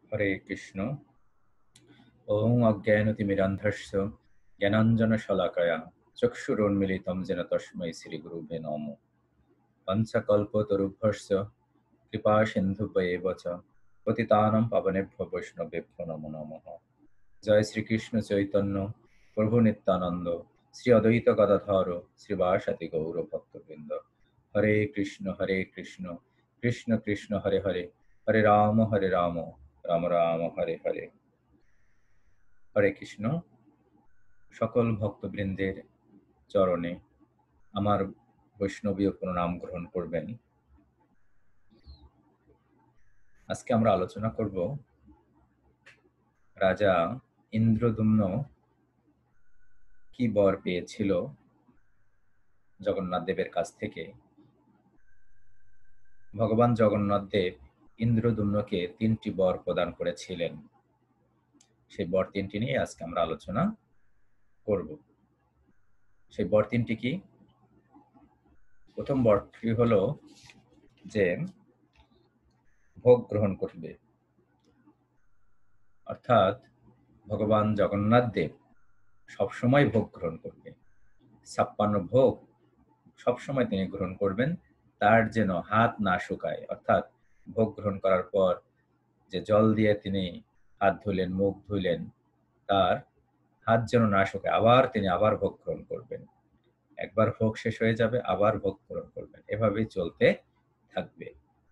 হরে কৃষ্ণ। ওং অজ্ঞানতিমিরান্ধস্য জ্ঞানাঞ্জনশলাকয়া চক্ষুরোন্মিলিতং যেন তস্मै শ্রীগুরুবে নমঃ। পঞ্চকল্পতরুভ্যশ্চ কৃপা সিন্ধুভ্যেব চ পতিতানাং পাবনেভ্যো বৈষ্ণবেভ্যো নমো নমঃ। জয় শ্রীকৃষ্ণ চৈতন্য প্রভু নিত্যানন্দ শ্রী অদ্বৈত গদাধর শ্রীবাসাদি গৌর ভক্তবৃন্দ। হরে কৃষ্ণ কৃষ্ণ কৃষ্ণ হরে হরে, হরে রাম রাম রাম হরে হরে। হরে কৃষ্ণ। সকল ভক্তবৃন্দের চরণে আমার বৈষ্ণবীয় প্রণাম গ্রহণ করবেন। আজকে আমরা আলোচনা করব রাজা ইন্দ্রদ্যুম্ন কি বর পেয়েছিল জগন্নাথ দেবের কাছ থেকে। ভগবান জগন্নাথ দেব ইন্দ্রদ্যুম্নকে 3টি বর প্রদান করেছিলেন। সেই বর 3টি নিয়ে আজকে আমরা আলোচনা করব। সেই বর 3টি কি? প্রথম বরটি হলো যে ভোগ গ্রহণ করবে, অর্থাৎ ভগবান জগন্নাথ দেব সবসময় ভোগ গ্রহণ করবে। 56 ভোগ সবসময় তিনি গ্রহণ করবেন, তার যেন হাত না শুকায়। অর্থাৎ ভোগ গ্রহণ করার পর যে জল দিয়ে তিনি হাত ধুলেন, মুখ ধুলেন, তার হাত যেন না শুকায়। তিনি আবার ভোগ গ্রহণ করবেন। একবার ভোগ শেষ হয়ে যাবে, আবার ভোগ গ্রহণ করবেন। এভাবেই চলতে থাকবে।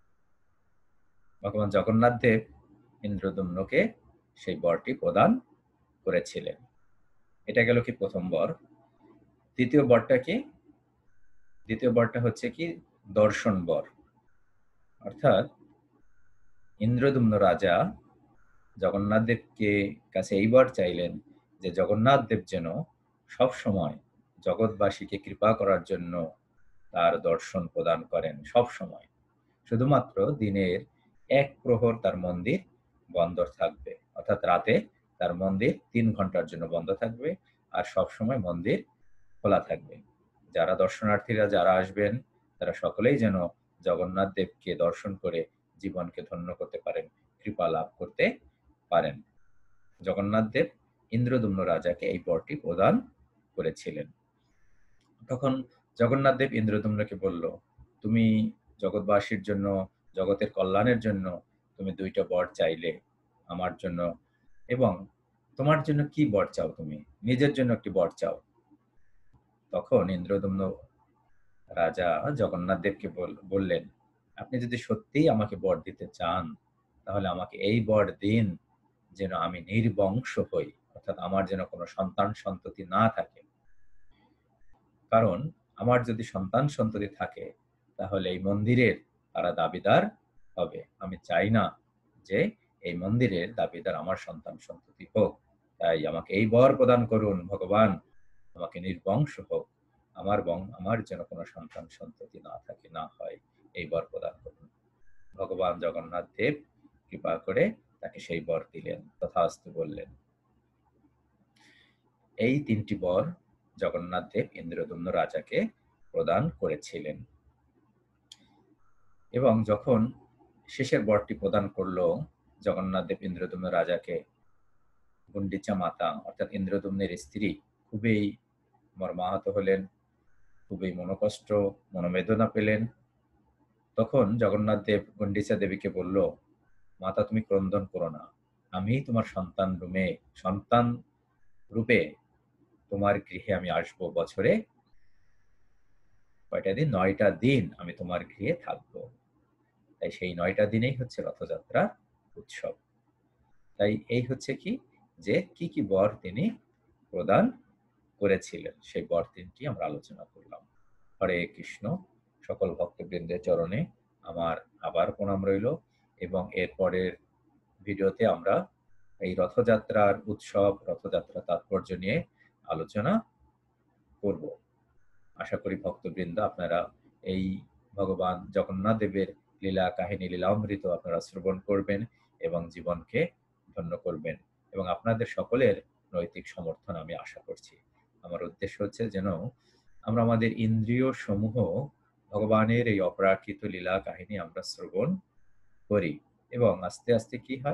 ভগবান জগন্নাথ দেব ইন্দ্রদ্যুম্নকে সেই বরটি প্রদান করেছিলেন। এটা গেল কি প্রথম বর। দ্বিতীয় বরটা কি? দ্বিতীয় বরটা হচ্ছে কি দর্শন বর। অর্থাৎ ইন্দ্রদ্যুম্ন রাজা জগন্নাথ দেবকে কাছে এই বর চাইলেন যে জগন্নাথ দেব যেন সব সময় জগৎবাসীকে কৃপা করার জন্য তার দর্শন প্রদান করেন। সব সময়, শুধুমাত্র দিনের 1 প্রহর তার মন্দির বন্ধ থাকবে। অর্থাৎ রাতে তার মন্দির 3 ঘন্টার জন্য বন্ধ থাকবে, আর সব সময় মন্দির খোলা থাকবে। যারা দর্শনার্থীরা যারা আসবেন তারা সকলেই যেন জগন্নাথ দেবকে দর্শন করে জীবনকে ধন্য করতে পারেন, কৃপা লাভ করতে পারেন। জগন্নাথ দেব ইন্দ্রদ্যুম্ন রাজাকে এই বরটি প্রদান করেছিলেন। তখন জগন্নাথ দেব ইন্দ্রদ্যুম্নকে বলল, তুমি জগৎবাসীর জন্য, জগতের কল্যাণের জন্য তুমি 2টা বর চাইলে আমার জন্য, এবং তোমার জন্য কি বর চাও? তুমি নিজের জন্য একটি বর চাও। তখন ইন্দ্রদ্যুম্ন রাজা জগন্নাথ দেবকে বললেন, আপনি যদি সত্যিই আমাকে বর দিতে চান তাহলে আমাকে এই বর দিন যেন আমি নির্বংশ হই, অর্থাৎ আমার যেন কোনো সন্তান সন্ততি না থাকে। কারণ আমার যদি সন্তান সন্ততি থাকে তাহলে এই মন্দিরের তারা দাবিদার হবে। আমি চাই না যে এই মন্দিরের দাবিদার আমার সন্তান সন্ততি হোক। তাই আমাকে এই বর প্রদান করুন ভগবান, আমাকে নির্বংশ হোক, আমার যেন কোনো সন্তান সন্ততি না থাকে, না হয়, এই বর প্রদান করুন। ভগবান জগন্নাথ দেব কৃপা করে তাকে সেই বর দিলেন, তথাস্তু বললেন। এই 3টি বর জগন্নাথ দেব ইন্দ্রদ্যুম্ন রাজাকে প্রদান করেছিলেন। এবং যখন শেষের বরটি প্রদান করলো জগন্নাথ দেব ইন্দ্রদ্যুম্ন রাজাকে, গুন্ডিচা মাতা অর্থাৎ ইন্দ্রদ্যুম্নের স্ত্রী খুবই মর্মাহত হলেন, খুবই মনোকষ্ট, মনোবেদনা পেলেন। তখন জগন্নাথ দেব গুন্ডিচা দেবীকে বলল, মাতা তুমি ক্রন্দন করো না, আমি তোমার সন্তান রূপে তোমার গৃহে আমি আসবো। বছরে কয়টা দিন? 9টা দিন আমি তোমার গৃহে থাকবো। তাই সেই 9টা দিনেই হচ্ছে রথযাত্রা উৎসব। তাই এই হচ্ছে কি যে কি বর তিনি প্রদান করেছিলেন, সেই বর 3টি আমরা আলোচনা করলাম। হরে কৃষ্ণ। সকল ভক্তবৃন্দের চরণে আমার আবার প্রণাম রইল, এবং এর পরের ভিডিওতে আমরা এই রথযাত্রার উৎসব, রথযাত্রা তাৎপর্য নিয়ে আলোচনা করব। আশা করি ভক্তবৃন্দ আপনারা এই ভগবান জগন্নাথ দেবের লীলা কাহিনী, লীলামৃত আপনারা শ্রবণ করবেন এবং জীবনকে ধন্য করবেন, এবং আপনাদের সকলের নৈতিক সমর্থন আমি আশা করছি। আমার উদ্দেশ্য হচ্ছে যেন আমরা আমাদের ইন্দ্রিয় সমূহ ভগবানের এই অপরাকৃত লীলা কাহিনী আমরা শ্রবণ করি, এবং আস্তে আস্তে কি হয়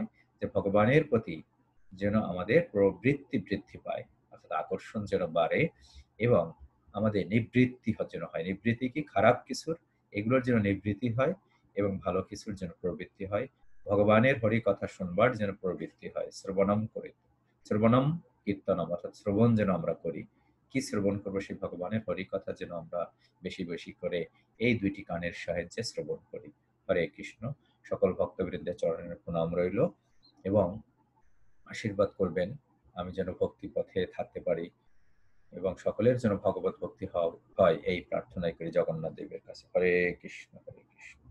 যে ভগবানের প্রতি যেন আমাদের প্রবৃত্তি বৃদ্ধি পায়, অর্থাৎ আকর্ষণ যেন বাড়ে এবং আমাদের নিবৃত্তি যেন হয়। নিবৃত্তি কি? খারাপ কিছুর, এগুলোর যেন নিবৃত্তি হয় এবং ভালো কিছুর যেন প্রবৃত্তি হয়। ভগবানের হরি কথা শুনবার যেন প্রবৃত্তি হয়। শ্রবণম করি, শ্রবণম কীর্তনম, অর্থাৎ শ্রবণ যেন আমরা করি। কি শ্রবণ করবো? সেই ভগবানের হরি কথা যেন আমরা বেশি বেশি করে এই দুইটি কানের সাহায্যে শ্রবণ করি। হরে কৃষ্ণ। সকল ভক্তবৃন্দের চরণের প্রণাম রইল এবং আশীর্বাদ করবেন আমি যেন ভক্তি পথে থাকতে পারি এবং সকলের যেন ভগবত ভক্তি হয়, এই প্রার্থনাই করি জগন্নাথ দেবের কাছে। হরে কৃষ্ণ, হরে কৃষ্ণ।